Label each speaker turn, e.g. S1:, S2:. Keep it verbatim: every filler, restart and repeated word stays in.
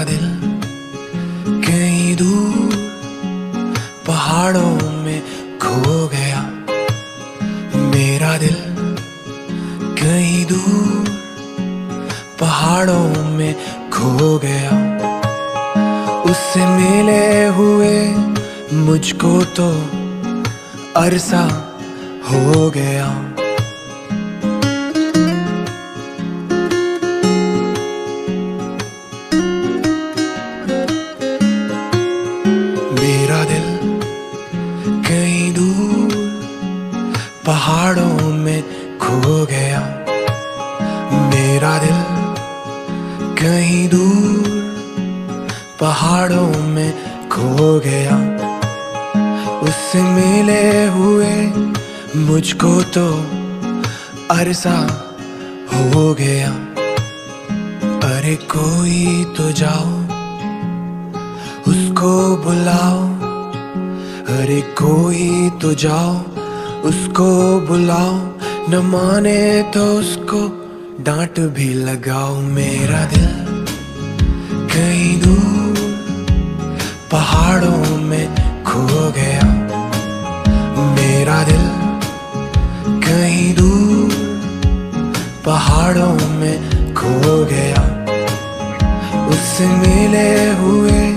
S1: दिल कहीं दूर पहाड़ों में खो गया। मेरा दिल कहीं दूर पहाड़ों में खो गया। उससे मिले हुए मुझको तो अरसा हो गया। मेरा दिल कहीं दूर पहाड़ों में खो गया। मेरा दिल कहीं दूर पहाड़ों में खो गया। उससे मिले हुए मुझको तो अरसा हो गया। अरे कोई तो जाओ उसको बुलाओ, अरे कोई तो जाओ उसको बुलाओ, न माने तो उसको डांट भी लगाओ। मेरा दिल कहीं दूर पहाड़ों में खो गया। मेरा दिल कहीं दूर पहाड़ों में खो गया। उससे मिले हुए